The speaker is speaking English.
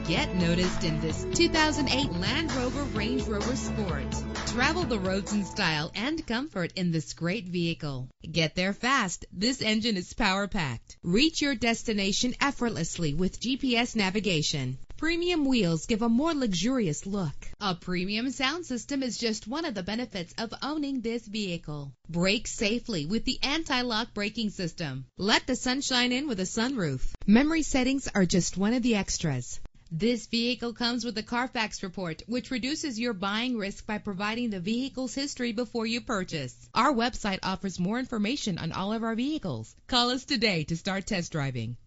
Get noticed in this 2008 Land Rover Range Rover Sport. Travel the roads in style and comfort in this great vehicle. Get there fast. This engine is power-packed. Reach your destination effortlessly with GPS navigation. Premium wheels give a more luxurious look. A premium sound system is just one of the benefits of owning this vehicle. Brake safely with the anti-lock braking system. Let the sunshine in with a sunroof. Memory settings are just one of the extras. This vehicle comes with a Carfax report, which reduces your buying risk by providing the vehicle's history before you purchase. Our website offers more information on all of our vehicles. Call us today to start test driving.